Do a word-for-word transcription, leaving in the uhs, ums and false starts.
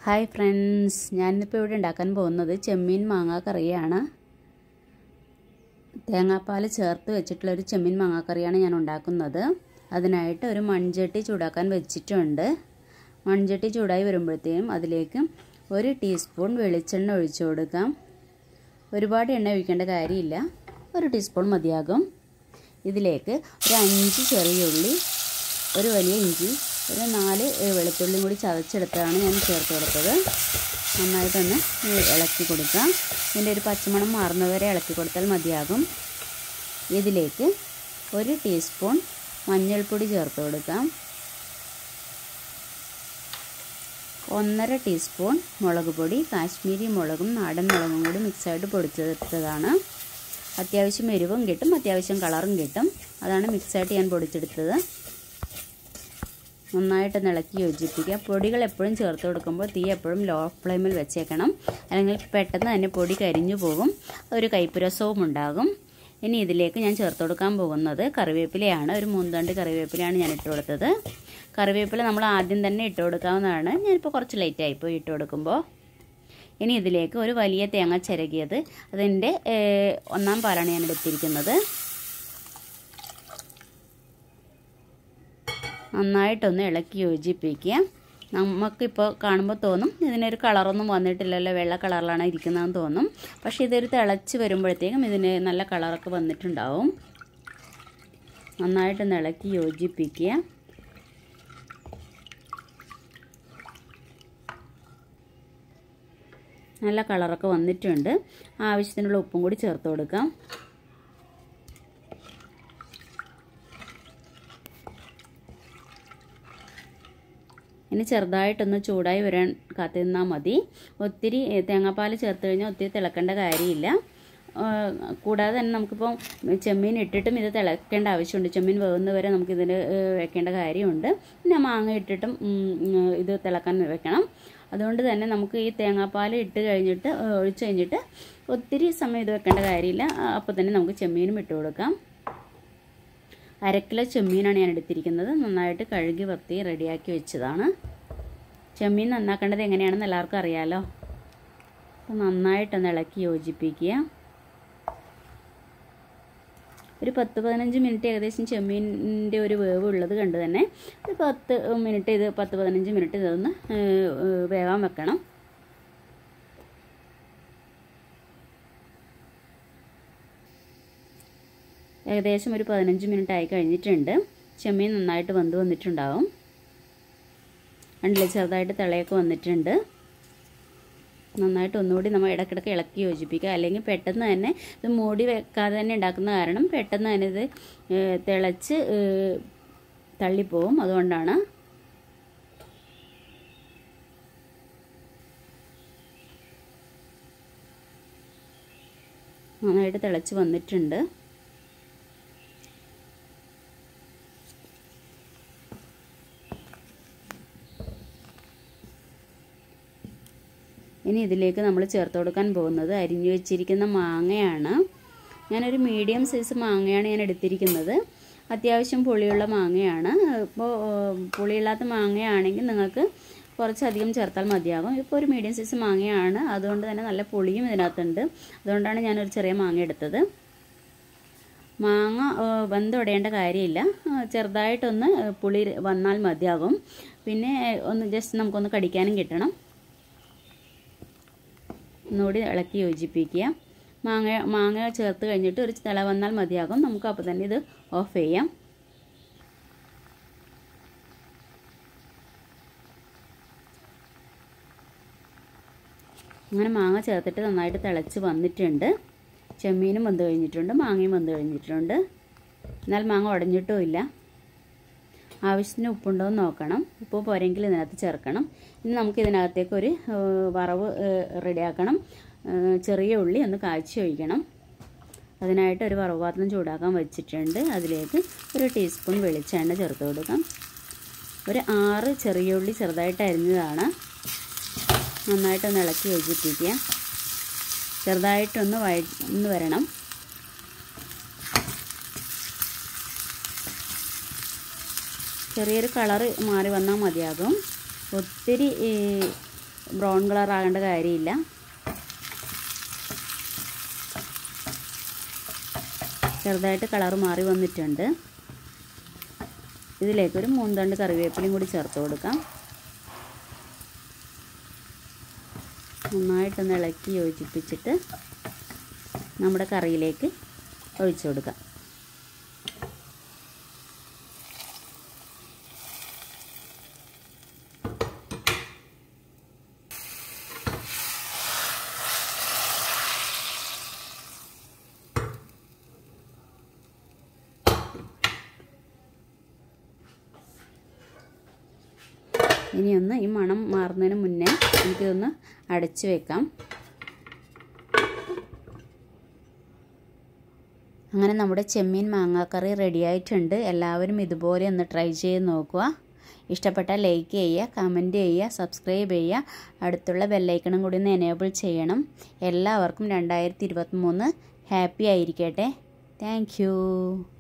Hi friends, ഞാനിപ്പോൾ ഇവിടെ ഉണ്ടാക്കാൻ പോകുന്നത് ചെമ്മീൻ മാങ്ങ കറിയാണ്. തേങ്ങാപ്പാൽ ചേർത്ത് വെച്ചിട്ടുള്ള ഒരു ചെമ്മീൻ മാങ്ങ കറിയാണ് ഞാൻ ഉണ്ടാക്കുന്നത്. അതിനായിട്ട് ഒരു മൺചട്ടി ചൂടാക്കാൻ വെച്ചിട്ടുണ്ട്. മൺചട്ടി ചൂടായി വരുമ്പോഴത്തേക്കും അതിലേക്ക് ഒരു ടീസ്പൂൺ വെളിച്ചെണ്ണ ഒഴിച്ചു കൊടുക്കാം. ഒരുപാട് എണ്ണ ഒഴിക്കേണ്ട കാര്യമില്ല, ഒരു ടീസ്പൂൺ മതിയാകും. ഇതിലേക്ക് ഒരു അഞ്ച് ചെറിയ ഉള്ളി, ഒരു വലിയ ഇഞ്ചി, ഒരു നാല് വെളുത്തുള്ളിയും കൂടി ചതച്ചെടുത്താണ് ഞാൻ ചേർത്ത് കൊടുത്തത്. നന്നായിട്ടൊന്ന് ഇളക്കി കൊടുക്കാം. ഇതിൻ്റെ ഒരു പച്ചമണം മാറുന്നവരെ ഇളക്കി കൊടുത്താൽ മതിയാകും. ഇതിലേക്ക് ഒരു ടീസ്പൂൺ മഞ്ഞൾപ്പൊടി ചേർത്ത് കൊടുക്കാം. ഒന്നര ടീസ്പൂൺ മുളക് പൊടി, കാശ്മീരി മുളകും നാടൻ മുളകും കൂടി മിക്സായിട്ട് പൊടിച്ചെടുത്തതാണ്. അത്യാവശ്യം എരിവും കിട്ടും, അത്യാവശ്യം കളറും കിട്ടും. അതാണ് മിക്സായിട്ട് ഞാൻ പൊടിച്ചെടുത്തത്. നന്നായിട്ട് ഇളക്കി യോജിപ്പിക്കുക. പൊടികൾ എപ്പോഴും ചേർത്ത് കൊടുക്കുമ്പോൾ തീ എപ്പോഴും ലോ ഫ്ലെയിമിൽ വെച്ചേക്കണം, അല്ലെങ്കിൽ പെട്ടെന്ന് തന്നെ പൊടി കരിഞ്ഞു പോകും, ഒരു കയ്പ്പുരസവും ഉണ്ടാകും. ഇനി ഇതിലേക്ക് ഞാൻ ചേർത്ത് കൊടുക്കാൻ പോകുന്നത് കറിവേപ്പിലയാണ്. ഒരു മൂന്ന് തണ്ട് കറിവേപ്പിലയാണ് ഞാൻ ഇട്ട് കൊടുത്തത്. കറിവേപ്പില നമ്മൾ ആദ്യം തന്നെ ഇട്ട് കൊടുക്കാവുന്നതാണ്. ഞാനിപ്പോൾ കുറച്ച് ലേറ്റായിപ്പോയി ഇട്ട് കൊടുക്കുമ്പോൾ. ഇനി ഇതിലേക്ക് ഒരു വലിയ തേങ്ങ ചിരകിയത്, അതിൻ്റെ ഒന്നാം പാലാണ് ഞാൻ എടുത്തിരിക്കുന്നത്. നന്നായിട്ടൊന്ന് ഇളക്കി യോജിപ്പിക്കുക. നമുക്കിപ്പോൾ കാണുമ്പോൾ തോന്നും ഇതിനൊരു കളറൊന്നും വന്നിട്ടില്ലല്ലോ, വെള്ള കളറിലാണ് ഇരിക്കുന്നതെന്ന് തോന്നും. പക്ഷേ ഇതൊരു തിളച്ച് വരുമ്പോഴത്തേക്കും ഇതിന് നല്ല കളറൊക്കെ വന്നിട്ടുണ്ടാവും. നന്നായിട്ടൊന്ന് ഇളക്കി യോജിപ്പിക്കുക. നല്ല കളറൊക്കെ വന്നിട്ടുണ്ട്. ആവശ്യത്തിനുള്ള ഉപ്പും കൂടി ചേർത്ത് കൊടുക്കാം. ഇനി ചെറുതായിട്ടൊന്ന് ചൂടായി വരാൻ കാത്തിരുന്നാൽ മതി. ഒത്തിരി തേങ്ങാപ്പാൽ ചേർത്ത് കഴിഞ്ഞാൽ ഒത്തിരി തിളക്കേണ്ട കാര്യമില്ല. കൂടാതെ തന്നെ നമുക്കിപ്പോൾ ചെമ്മീൻ ഇട്ടിട്ടും ഇത് തിളക്കേണ്ട ആവശ്യമുണ്ട്. ചെമ്മീൻ വേകുന്നവരെ നമുക്കിതിന് വെക്കേണ്ട കാര്യമുണ്ട്. പിന്നെ മാങ്ങ ഇട്ടിട്ടും ഇത് തിളക്കാൻ വെക്കണം. അതുകൊണ്ട് തന്നെ നമുക്ക് ഈ തേങ്ങാപ്പാൽ ഇട്ട് കഴിഞ്ഞിട്ട് ഒഴിച്ച് കഴിഞ്ഞിട്ട് ഒത്തിരി സമയം ഇത് വെക്കേണ്ട കാര്യമില്ല. അപ്പോൾ തന്നെ നമുക്ക് ചെമ്മീനും ഇട്ട് കൊടുക്കാം. അരക്കിലോ ചെമ്മീനാണ് ഞാൻ എടുത്തിരിക്കുന്നത്. നന്നായിട്ട് കഴുകി വൃത്തി റെഡിയാക്കി വെച്ചതാണ്. ചെമ്മീൻ നന്നാക്കേണ്ടത് എങ്ങനെയാണെന്ന് എല്ലാവർക്കും അറിയാമല്ലോ. അപ്പോൾ നന്നായിട്ടൊന്ന് ഇളക്കി യോജിപ്പിക്കുക. ഒരു പത്ത് പതിനഞ്ച് മിനിറ്റ് ഏകദേശം ചെമ്മീനിൻ്റെ ഒരു വേവ് ഉള്ളത് കണ്ട് തന്നെ ഒരു പത്ത് മിനിറ്റ് ഇത് പത്ത് പതിനഞ്ച് മിനിറ്റ് ഇതൊന്ന് വേവാൻ വെക്കണം. ഏകദേശം ഒരു പതിനഞ്ച് മിനിറ്റ് ആയി കഴിഞ്ഞിട്ടുണ്ട്. ചെമ്മീൻ നന്നായിട്ട് വെന്ത് വന്നിട്ടുണ്ടാവും. കണ്ടില്ലേ, ചെറുതായിട്ട് തിളയൊക്കെ വന്നിട്ടുണ്ട്. നന്നായിട്ട് ഒന്നുകൂടി നമ്മൾ ഇടയ്ക്കിടയ്ക്ക് ഇളക്കി യോജിപ്പിക്കുക. അല്ലെങ്കിൽ പെട്ടെന്ന് തന്നെ ഇത് മൂടി വെക്കാതെ തന്നെ ഉണ്ടാക്കുന്ന കാരണം പെട്ടെന്ന് തന്നെ ഇത് തിളച്ച് തള്ളിപ്പോവും. അതുകൊണ്ടാണ്. നന്നായിട്ട് തിളച്ച് വന്നിട്ടുണ്ട്. ഇനി ഇതിലേക്ക് നമ്മൾ ചേർത്ത് കൊടുക്കാൻ പോകുന്നത് അരിഞ്ഞു വെച്ചിരിക്കുന്ന മാങ്ങയാണ്. ഞാനൊരു മീഡിയം സൈസ് മാങ്ങയാണ് ഞാൻ എടുത്തിരിക്കുന്നത്. അത്യാവശ്യം പുളിയുള്ള മാങ്ങയാണ്. ഇപ്പോൾ പുളിയില്ലാത്ത മാങ്ങയാണെങ്കിൽ നിങ്ങൾക്ക് കുറച്ചധികം ചേർത്താൽ മതിയാകും. ഇപ്പോൾ ഒരു മീഡിയം സൈസ് മാങ്ങയാണ്, അതുകൊണ്ട് തന്നെ നല്ല പുളിയും ഇതിനകത്തുണ്ട്. അതുകൊണ്ടാണ് ഞാനൊരു ചെറിയ മാങ്ങ എടുത്തത്. മാങ്ങ വെന്തുടയേണ്ട കാര്യമില്ല, ചെറുതായിട്ടൊന്ന് പുളി വന്നാൽ മതിയാകും. പിന്നെ ഒന്ന് ജസ്റ്റ് നമുക്കൊന്ന് കടിക്കാനും കിട്ടണം. ഒന്നുകൂടി ഇളക്കി യോജിപ്പിക്കുക. മാങ്ങ മാങ്ങ ചേർത്ത് കഴിഞ്ഞിട്ട് ഒരു തിള വന്നാൽ മതിയാകും. നമുക്ക് അപ്പോൾ തന്നെ ഇത് ഓഫ് ചെയ്യാം. അങ്ങനെ മാങ്ങ ചേർത്തിട്ട് നന്നായിട്ട് തിളച്ച് വന്നിട്ടുണ്ട്. ചെമ്മീനും വെന്ത് കഴിഞ്ഞിട്ടുണ്ട്, മാങ്ങയും വെന്ത് കഴിഞ്ഞിട്ടുണ്ട്. എന്നാൽ മാങ്ങ ഉടഞ്ഞിട്ടും ഇല്ല. ആവശ്യത്തിന് ഉപ്പുണ്ടോ എന്ന് നോക്കണം. ഉപ്പ് പോരെങ്കിൽ ഇതിനകത്ത് ചേർക്കണം. ഇനി നമുക്ക് ഇതിനകത്തേക്ക് ഒരു വറവ് റെഡിയാക്കണം. ചെറിയ ഉള്ളി ഒന്ന് കാച്ചി ഒഴിക്കണം. അതിനായിട്ട് ഒരു വറവ് പാത്രം ചൂടാക്കാൻ വെച്ചിട്ടുണ്ട്. അതിലേക്ക് ഒരു ടീസ്പൂൺ വെളിച്ചെണ്ണ ചേർത്ത് കൊടുക്കാം. ഒരു ആറ് ചെറിയ ഉള്ളി ചെറുതായിട്ട് അരിഞ്ഞതാണ്. നന്നായിട്ടൊന്ന് ഇളക്കി യോജിപ്പിക്കുക. ചെറുതായിട്ടൊന്ന് വഴന്ന് വരണം. ചെറിയൊരു കളറ് മാറി വന്നാൽ മതിയാകും. ഒത്തിരി ബ്രൗൺ കളർ ആകേണ്ട കാര്യമില്ല. ചെറുതായിട്ട് കളർ മാറി വന്നിട്ടുണ്ട്. ഇതിലേക്കൊരു മൂന്ന് തണ്ട് കറിവേപ്പിലയും കൂടി ചേർത്ത് കൊടുക്കാം. നന്നായിട്ടൊന്ന് ഇളക്കി യോജിപ്പിച്ചിട്ട് നമ്മുടെ കറിയിലേക്ക് ഒഴിച്ചു കൊടുക്കാം. ഇനിയൊന്ന് ഈ മണം മാറുന്നതിന് മുന്നേ നമുക്കിതൊന്ന് അടച്ചു വെക്കാം. അങ്ങനെ നമ്മുടെ ചെമ്മീൻ മാങ്ങാക്കറി റെഡി ആയിട്ടുണ്ട്. എല്ലാവരും ഇതുപോലെ ഒന്ന് ട്രൈ ചെയ്ത് നോക്കുക. ഇഷ്ടപ്പെട്ടാൽ ലൈക്ക് ചെയ്യുക, കമൻറ്റ് ചെയ്യുക, സബ്സ്ക്രൈബ് ചെയ്യുക. അടുത്തുള്ള ബെല്ലൈക്കണും കൂടി ഒന്ന് എനേബിൾ ചെയ്യണം. എല്ലാവർക്കും രണ്ടായിരത്തി ഇരുപത്തി മൂന്ന് ഹാപ്പി ആയിരിക്കട്ടെ. Thank U.